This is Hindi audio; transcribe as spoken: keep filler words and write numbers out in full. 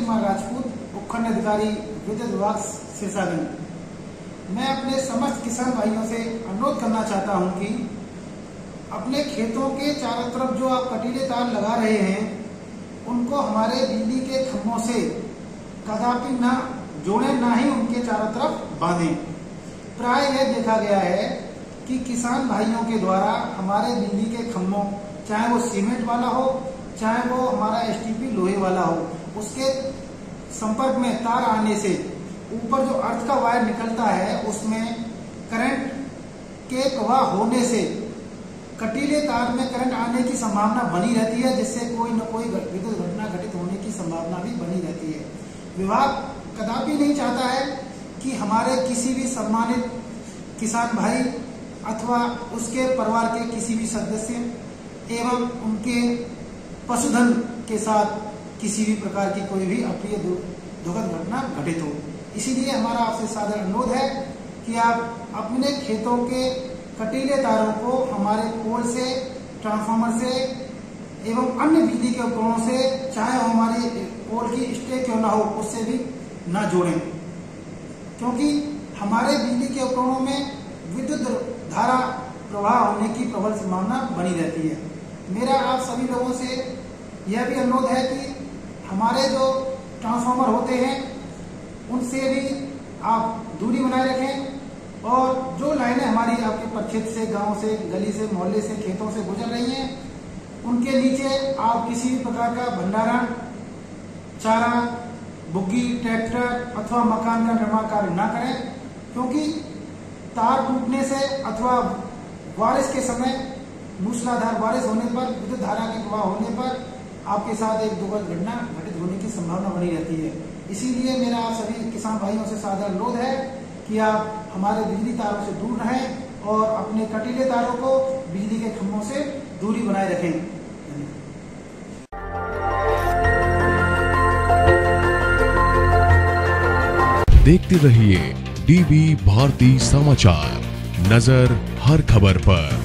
कुमार राजपूत, उपखंड अधिकारी विद्युत विभाग शीर्षागंज। मैं अपने समस्त किसान भाइयों से अनुरोध करना चाहता हूं कि अपने खेतों के चारों तरफ जो आप कटीले तार लगा रहे हैं उनको हमारे बिजली के खंभों से कदापि ना जोड़ें, ना ही उनके चारों तरफ बांधें। प्राय यह देखा गया है कि किसान भाइयों के द्वारा हमारे बिजली के खंभों, चाहे वो सीमेंट वाला हो चाहे वो हमारा एसटीपी लोहे वाला हो, उसके संपर्क में तार आने से ऊपर जो अर्थ का वायर निकलता है उसमें करंट के प्रवाह होने से कटीले तार में करंट आने की संभावना बनी रहती है, जिससे कोई न कोई विद्युत घटना घटित होने की संभावना भी बनी रहती है। विभाग कदापि नहीं चाहता है कि हमारे किसी भी सम्मानित किसान भाई अथवा उसके परिवार के किसी भी सदस्य एवं उनके पशुधन के साथ किसी भी प्रकार की कोई भी अप्रिय दुखद घटना घटित हो। इसीलिए हमारा आपसे सादर अनुरोध है कि आप अपने खेतों के कटीले तारों को हमारे पोल से, ट्रांसफार्मर से एवं अन्य बिजली के उपकरणों से, चाहे वो हमारी पोल की स्टे क्यों ना हो, उससे भी ना जोड़ें, क्योंकि हमारे बिजली के उपकरणों में विद्युत धारा प्रवाह होने की प्रबल संभावना बनी रहती है। मेरा आप सभी लोगों से यह भी अनुरोध है कि हमारे जो ट्रांसफार्मर होते हैं उनसे भी आप दूरी बनाए रखें और जो लाइनें हमारी आपके प्रक्षेत्र से, गांव से, गली से, मोहल्ले से, खेतों से गुजर रही हैं, उनके नीचे आप किसी भी प्रकार का भंडारण, चारा, बुग्गी, ट्रैक्टर अथवा मकान का निर्माण कार्य न करें, क्योंकि तार टूटने से अथवा बारिश के समय मूसलाधार बारिश होने पर, विद्युत धारा के प्रवाह होने पर आपके साथ एक दुखद घटना घटित होने की संभावना बनी रहती है। इसीलिए मेरा आप सभी किसान भाइयों से सादर अनुरोध है कि आप हमारे बिजली तारों से दूर रहें और अपने कटीले तारों को बिजली के खंभों से दूरी बनाए रखें। देखते रहिए डीबी भारती समाचार, नजर हर खबर पर।